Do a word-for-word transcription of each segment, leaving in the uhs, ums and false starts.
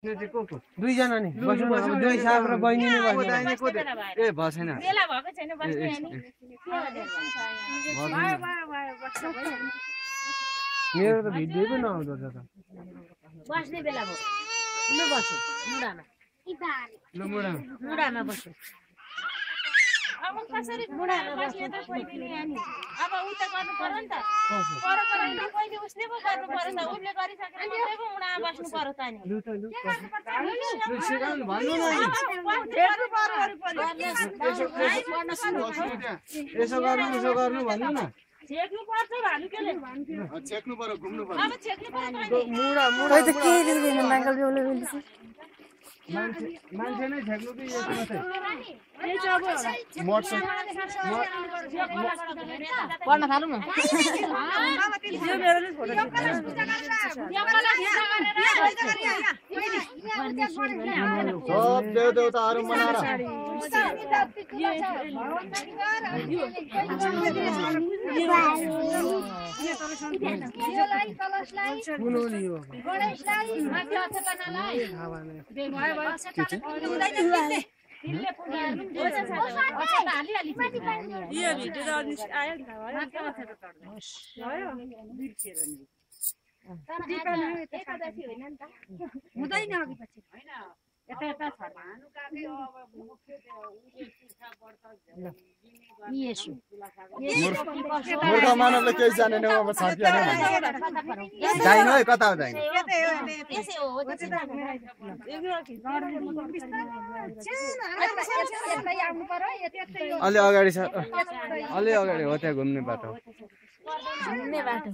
दुईजना नि बस्नु अब दुई साहब र बहिनी नै बस्नु ए बसेन बेला भएको छैन बस्ने अनि मेरो त भिडियो पनि नआउँदो रहेछ बस्ने बेला भयो ल बस्नु मुडामा ल मुडा मुडामा बस्नु अब कसरी मुडामा बस्ने त पहिले अनि अब उता गर्नु पर्यो नि त पर गराउन पहिले उसले पो गर्नु पर्यो त उसले गरिसकेर मात्रै पो मुडामा बस्नु पर्यो त नि लु त लु लु सिकाउनु भन्नु न यसो गर्नु यसो गर्नु भन्नु न छेक्नु पर्छ भानु केले छेक्नु पर्यो घुम्नु पर्यो अब छेक्नु पर्छ मुडा मुडा त के दिदैन माइकल जोले बिल्छ मान्छे मान्छे नै छेक्नु कि यस्तो मात्रै ए जब मोट्छ पढ्न थालौ न यो मेरो नि फोटो सब देव देवताहरु मनाएर हुँदैन अघि पछि यता यता छ येशु मुर्गा मानवले केही जानेन अब छर्किहाल्यो जाइन है कता हो जाइन त्यसै हो अलि अगाडि छ अलि अगाडि हो त्यहाँ घुम्ने बाटो घुम्ने बाटो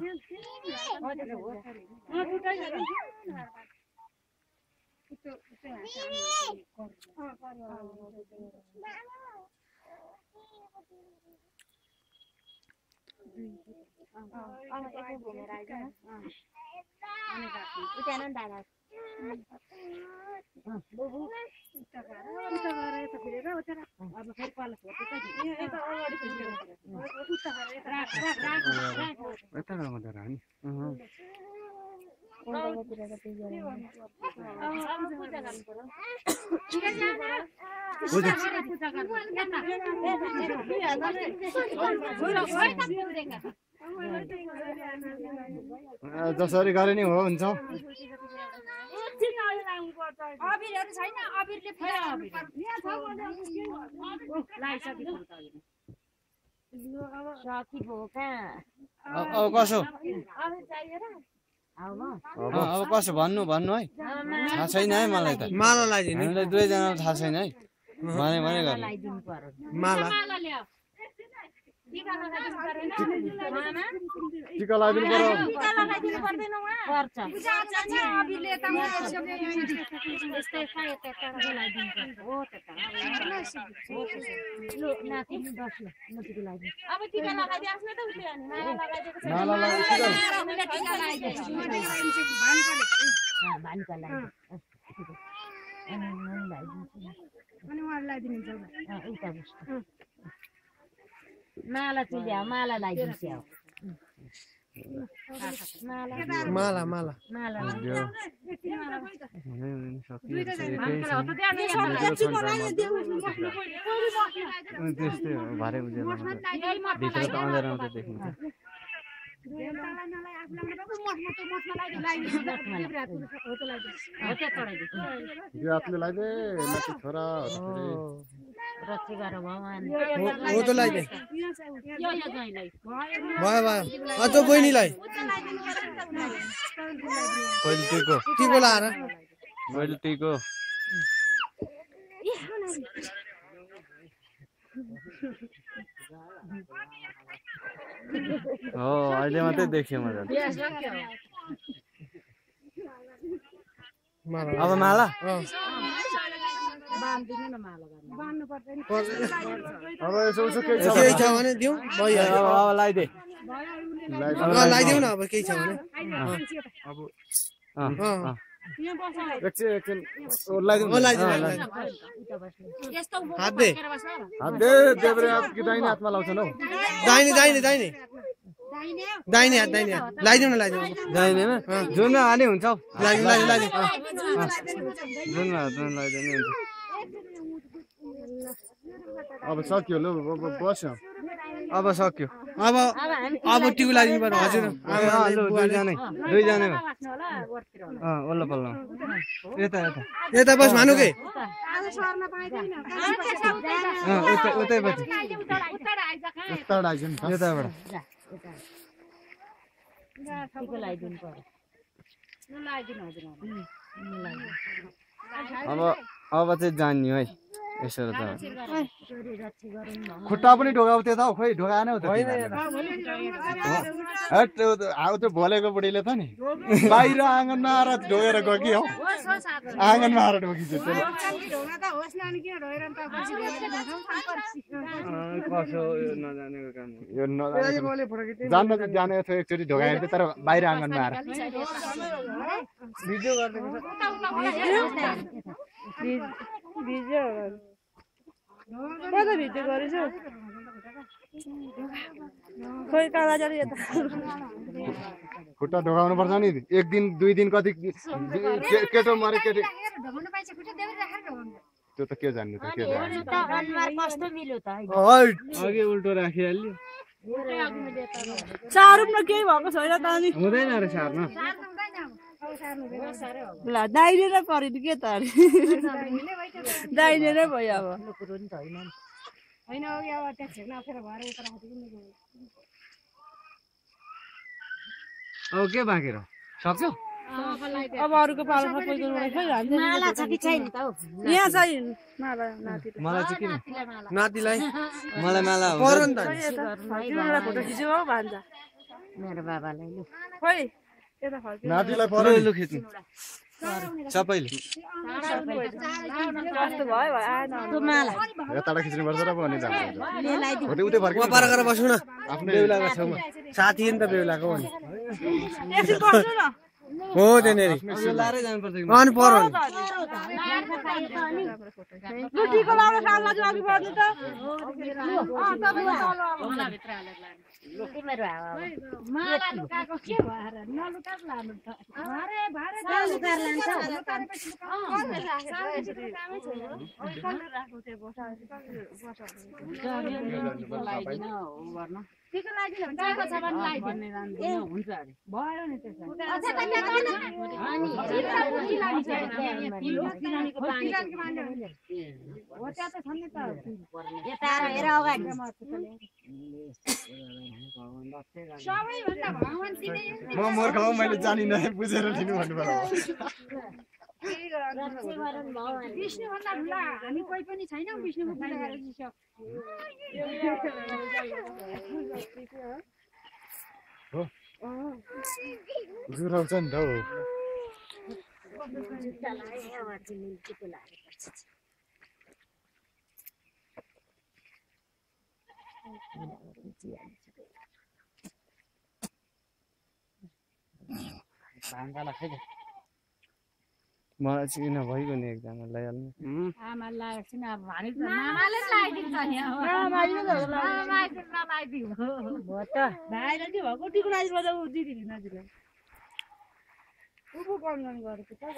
जसरी गरे नि हो हुन्छ अबिरहरु छैन अबिरले फेरि सकी भोका अब कसो अबिर चाहियो र अब कसो भन्नु भन्नु है थाहा छैन है मलाई त माला लगाइदिनु हामीलाई दुवैजना थाहा छैन है भने भने गर्नु लगाइदिनु पर्यो माला टीका लगाइदिनु पर्दैन मामा टीका लगाइदिनु पर्यो टीका लगाइदिनु पर्दैन उहाँ पर्छ पूजा चाहिँ अबिरले त यस्तै खाए त लगाइदिनु पर्छ हो त लु नाति बस ल म टीका लगाइदिनु अब टीका लगाइदिए आफ्नै त उसले अनि माला लगाइदिएको छ माला लगाइदिएको छ उसले टीका लगाइदिएको छ भानुका लागि अनि मन लगाइदिन्छ अनि उहाँ लगाइदिनुहुन्छ उता बस्छ माला चाहिँ माला लगाइदिन्छ माला माला माला त्यस्तै हो भारे उज्यालो भित्र त अँध्यारोमा त देखिन्छ हातले लगाइदे माथि छोरा हो त लगाइदे भयो भयो अझ बहिनीलाई पहिले टिको टिको लाएर पहिले टिको हो अहिले मात्रै देख्यो मजा अब माला अब यसो उसो केही छ भने दिउँ भइहाल्यो अब लगाइदे लगाइदिउँ न अब केही छ भने अब एकछिन एकछिन लगाइदिउँ हात दे हात दे देब्रे हात कि दाहिने हातमा लाउँछन् हौ दाहिने दाहिने दाहिने दाहिने हात दाहिने हात लगाइदिउ न लगाइदिउ जाइदैन जुनमा हाने हुन्छ हौ लगाइदिउ लगाइदिउ जुनमा जुन लगाइदिनु हुन्छ अब सक्यो ल बस्यो अब सक्यो अब अब टिकु लगाइदिनु पर्यो हजुर लु दुईजना दुईजना अँ ओल्लो पल्लो यता यता यता बस भानु के अँ उता उतैपट्टि उता आइज नि यताबाट अब अब चाहिँ जान्ने है यसो त खुट्टा पनि ढोकाउ त्यो त हौ खोइ ढोका नै हो त हट आउ त्यो भोलेको बुढीले त नि बाहिर आँगनमा आएर ढोगेर गयो कि हौ आँगनमा आएर ढोकिन्छ त्यसले कसो यो नजानेको काम हो यो जान्न त जानेको थियो एकचोटि ढोकाएर थियो तर बाहिर आँगनमा आएर भिडियो गरिदिएको कता भिडियो गरेछु खोइ काला जाने यता खुट्टा ढोकाउनु पर्छ नि एक दिन दुई दिन कति केटो मरे केटी त्यो त के जान्नु त के अघि उल्टो राखिहाल्यो चारुम न केही भएको छैन त अनि हुँदैन रे सार्न ल दाइने नै पऱ्यो नि के त दाइने नै भयो अब अब के बाँकी र सक्यो अब अरूको पालो सबैको माला छ कि छैन त यहाँ छैन माला नाति मलाई चाहिँ किन नातिलाई मलाई माला पर्यो नि त फोटो खिच्यो हो भन्छ मेरो बाबालाई लु खोइ यता फर्क्यो नातिलाई पर्यो पर्यो लु खिच्नु सबैले कस्तो भयो भयो आएन माला यताबाट खिच्नुपर्छ र पनि जान्छ उतै फर्किनु पर गरेर बस्नु न आफ्नो बेहुलाको छेउमा साथी नि त बेहुलाको हो नि एकछिन बस्नु न हो त्यहाँनिर यो लारै जानुपर्छ कि अनि पर्यो नि लु टिको लाउन सालमा चाहिँ अघि बढ्नु त अँ तपाईँको तिम्रो हावा माला लुकाएको के भएर नलुकाएको लानु त भारे भारे लुकाएर लान्छ टिको लागिदिनु हुन्छ छ भने लाइदिनु हुन्छ अरे भयो नि त्यसो यता हेर अगाडि सबैभन्दा भगवान तिनै म मूर्ख हौ मैले जानिन बुझेर लिनु भन्नुभयो विष्णु भन्दा ठुला हामी कोही पनि छैनौँ विष्णुको पूजा गरेर जुराउँछ नि त हौ मलाई चाहिँ किन भइगयो नि एकजना लगाइहाल्नु आमाले लागेको छैन अब भने मामाले लगाइदिन्छ नि लगाइदिनु हो त भाइले के भएको टिको लगाइदिनु ऊ दिदी नजिकलाई ऊ पो कम गर्न गरेको त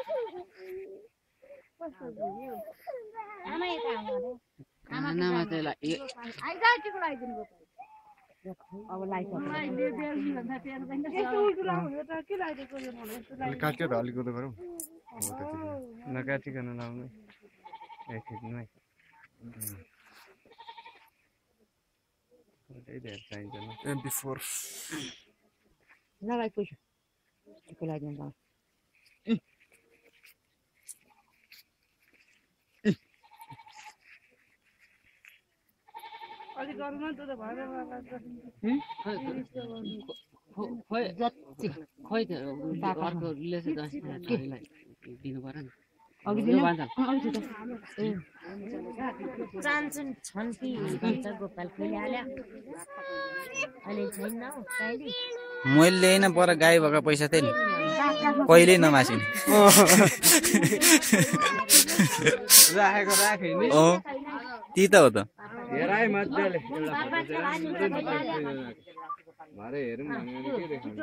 आमा यता आमा आमा चाहिँ आइजा टिको लगाइदिनु अब यस्तो उल्टो लगाउनु त के लगाइदिएको यो मलाई यस्तो अलिक काट्यो त अलिक उतो गरौँ नकाटिकन लाउनु है खिच्नु है धेरै चाहिँदैन एमपी फोर लगाइ पैसा टिको लगाइदिनु अलिक गरौँ न त भएर खोइ जति खोइ अर्को रिलेसन दिनु पर्यो नि अघि दिनु चान्सुन छन् कि भन्छ गोपाल कहिले हाल्यो अहिले छैन हौ कहिले मैले ल्याइन पर गाई भएको पैसा थिएँ नि कहिल्यै नमासिने राखेको राखे नि अँ ती त हो त हेराइ मजाले भरे हेरौँ भन्यो भने के देखाउने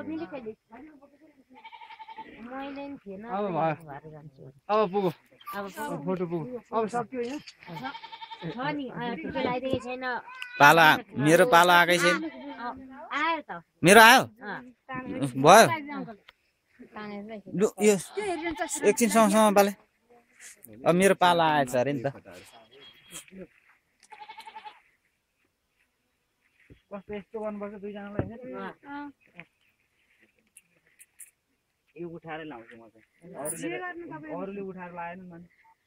मैले नि थिएन अब भयो अब पुगो अब फोटो पुगो अब सक्यो यहाँ छ नि टिका लगाइदिएको छैन पालो मेरो पालो आएकै छैन आयो त मेरो आयो भयो तानेर लु यो एकछिन सँगसँग पाले अब मेरो पालो आएछ अरे नि त कस्तो यस्तो गर्नुपर्छ दुईजनालाई यो उठाएर लाउँछु म चाहिँ अरूले अरूले उठाएर लाएन मन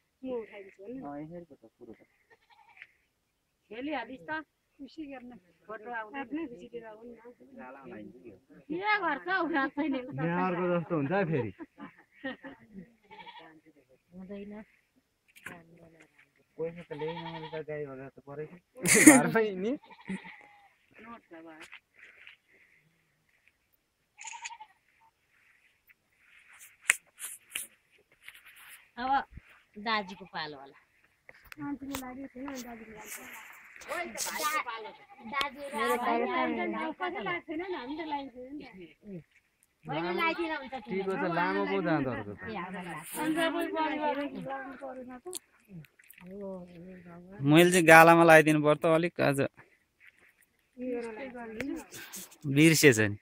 खेलिहालिस् त खुसी गर्न फोटो आफ्नै खुसी लिएर आउनु न के गर्छ उहाँ छैन अर्को जस्तो हुन्छ फेरि हुँदैन पैसा त ल्याइन मैले त गाई भएर त परेको घरमै नि अब दाजुको पालो होला टिको त लामो पो जाँदो रहेछ मैले चाहिँ गालामा लगाइदिनु पर्छ अलिक आज बिर्सेछ नि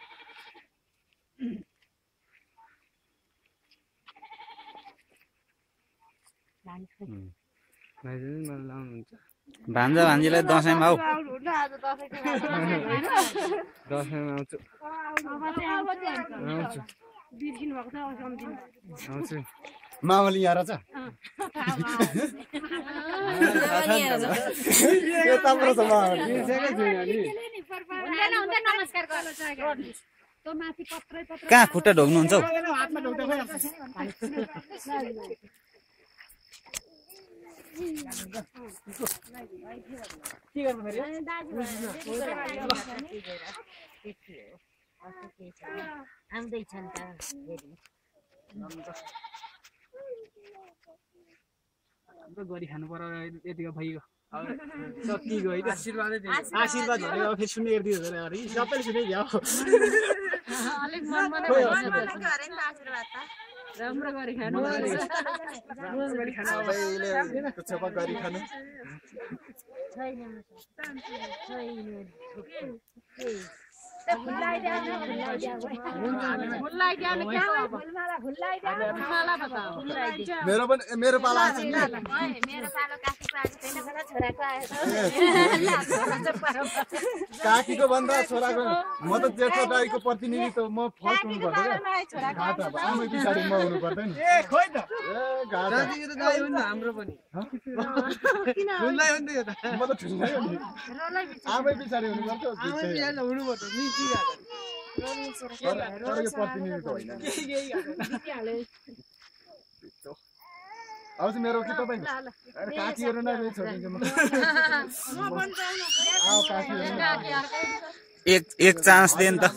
भान्जा भान्जीलाई दसैँमा आऊ दसैँमा आउँछु आउँछु मामली यहाँ रहेछ कहाँ खुट्टा ढोक्नुहुन्छ हौ आउँदैछन् त गरी खानु पर्यो यतिको भइगयो सकिगयो है आशीर्वादै आशीर्वाद भनेको अब फेरि सुन्ने हेर्दियो भने सबैले सुनिदियो अलिक मनमा राम्रो गरी खानु गरी खानु मेरो पनि मेरो पाला आछ नि मेरो पालो काकीको आज छैन भने छोराको आयो काकीको भन्दा छोराको म त जेठो दाइको प्रतिनिधि त म फर्स्ट हुनु पर्छ क्या आमै पछाडि म हुनु पर्दैन नि ए खोइ त ए गाडा दाजुको त दाइ हो नि त हाम्रो पनि ठुलै हो नि त यो त म त ठुलै हो नि आमै पछाडि हुनु पर्छ आमै बिहान हुनु पर्छ नि के तर यो प्रतिनिधि त होइन के के अब चाहिँ मेरो कि तपाईँ काकीहरू नै छोडिदिन्छु म आऊ काकीहरू एक एक चान्स दे नि त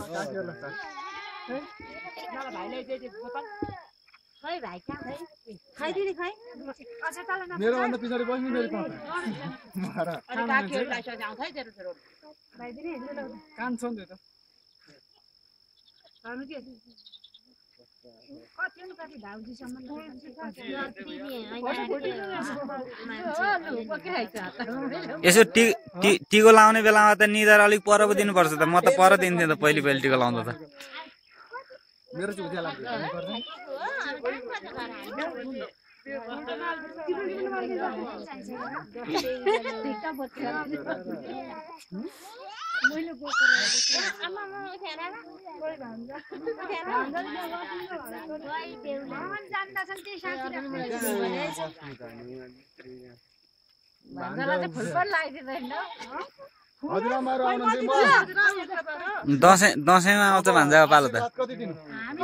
खै भाइ कहाँ खै खै दिदी खै मेरो भन्दा पछाडि बस्नु मेरो पापा कान्छ नि त यसो टि टिको लाउने बेलामा त निधार अलिक पर पो दिनुपर्छ त म त पर दिन्थेँ त पहिले पहिले टिको लाउँदा त मेरो चाहिँ उज्यालो हजुरआमाहरू आउनुहुन्छ दसैँ दसैँमा आउँछ भान्जाको पालो त कति दिनु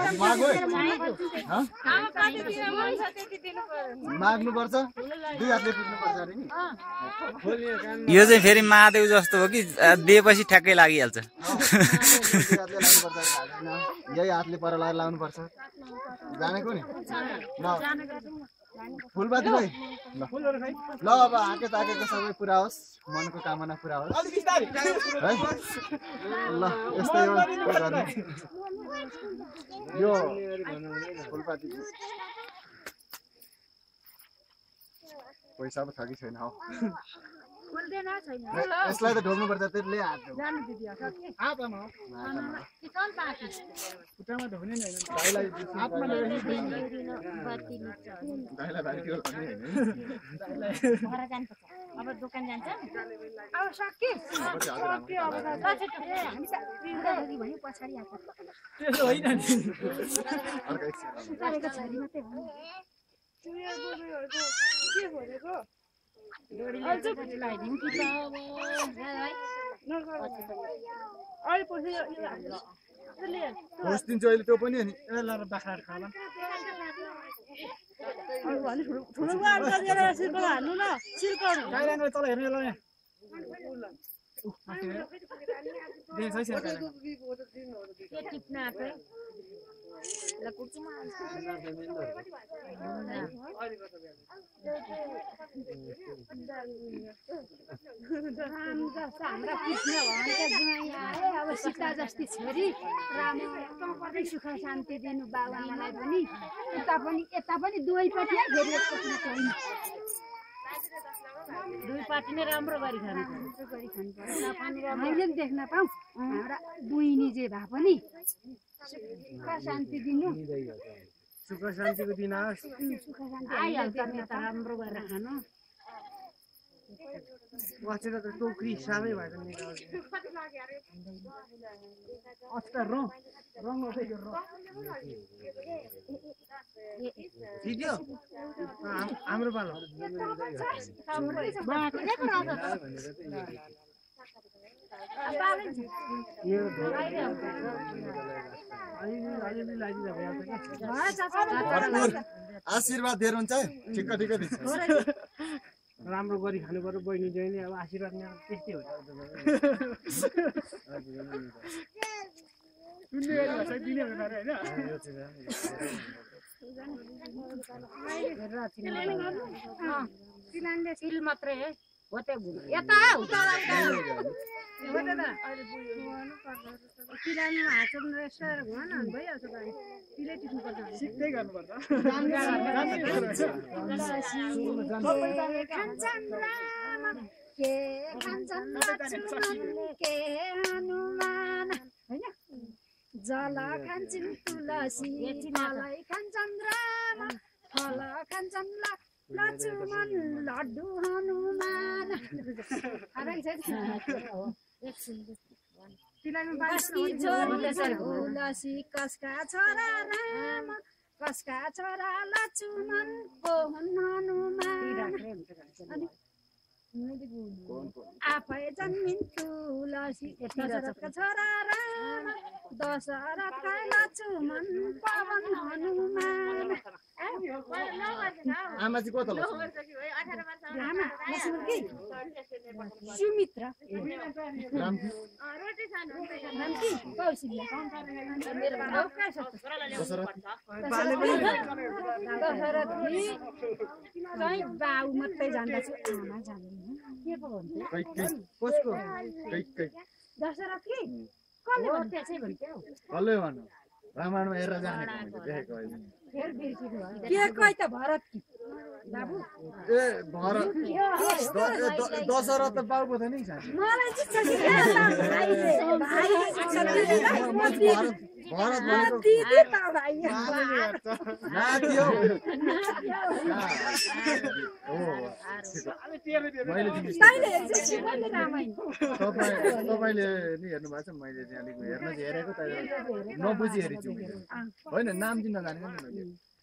माग्नुपर्छ दुई हातले पुग्नुपर्छ अरे नि यो चाहिँ फेरि महादेव जस्तो हो कि दिएपछि ठ्याक्कै लागिहाल्छ यही हातले पर लगाएर लाउनुपर्छ जानेको नि फुलपाती भाइ ल फुलहरु खै ल अब आके ताकेको सबै पुरा होस् मनको कामना पुरा होस् अलि बिस्तारै है ल यस्तै हो के गर्ने यो फुलपाती पैसा पो छ कि छैन हौ खोल्दैन छैन यसलाई त ढोग्नु पर्छ त्यसले हात ढोग्नु जानु दिदी हातमा कि चल पाकी खुट्टामा ढोग्ने नि हैन गाईलाई हातमा ढोग्ने बत्ती लिन्छ गाईलाई बाहिर के गर्ने हैन घर जानुपर्छ अब दोकान जान्छ अब सके सके अब हामी त पिउँदा गरी भयो पछाडी आएको त्यसो होइन नि अर्को एकछिन गरेको छोरी मात्रै हो चुया गोरुहरुको के भनेको अझ पनि लगाइदिउँ कि त अब अहिले पछि यो त्यसले होस् दिन्छु अहिले त्यो पनि अनि यसलाई बाख्राहरु खाला अरू भने ठुलो ठुलो गाड गरेर सिर्को हाल्नु न सिर्को गाईलाई तल हेर्नु ल यहाँ देख छै सर के टिप्न आकै ल कुचुमा हाम्रा कृष्ण भगवानका जुवाई आए अब सीता जस्ती छोरी राम पर्दै सुख शान्ति दिनु बाबुआमालाई पनि यता पनि यता पनि दुवैपट्टि फेरि एकपट्टि छैन दुई पार्टी नै राम्रो गरी खानु गरी खानु पर्यो मैले पनि देख्न पाऊँ हाम्रा बुइनी जे भए पनि सुख शान्ति दिनु सुख शान्तिको दिन आओस् सुख शान्ति आइहाल्छ नेता राम्रो गरेर खानु वाचेर त टोकरी साबै भएको नि अस्ता रङ रङ ओके रङ भिडियो हाम्रो पालो आशीर्वाद दिएर हुन्छ है ठिक्क ठिक्क दिन्छ राम्रो गरी खानु पर्यो बहिनी जहिले अब आशीर्वाद नि त्यस्तै हो तिनीहरूले सिल मात्रै है हो त्यो यता उता किरानमा हाचम रेस्टर भन भइहाल्छ त तिले टिप्नु पर्छ सिक्दै गर्नुपर्छ के खान्छन् लक्ष्मण के हनुमान हैन जल खान्छन् तुलसी मलाई खान्छन् राम फल खान्छन् लक्ष्मण लड्डु हनुमान तुलसी कसका छोरा राम कसका छोरा लक्ष्मण को हुन् हनुमान आफै जन्मिन् तुलसी दशरथका छोरा राम दशरथका लक्ष्मण पवन हनुमान आमा चाहिँ कता सुमित्र रामकी कौशल्य दशरथ चाहिँ बाउ मात्रै जान्दछु आमा जान्दिनँ के पो भन्थ्यो कसको कै कै दशरथ कि कसले भन्थ्यो चाहिँ भन्थ्यो कसले भन्नु रामायणमा हेरेर जानेको देखेको होइन फेरि बिर्सिनु भयो के कै त भरत कि बाबु ए भरत दशरथ त बाबु थियो नि साथी मलाई चाहिँ भरत भनेको दिदी त भाइ नाति हो मैले तैले हेर्छ रामायण तपाईँ तपाईँले नि हेर्नु भएको छ मैले त्यहाँ हेर्न चाहिँ हेरेको तर नबुझी हेरेछु होइन नाम दिन नजानेको नि मैले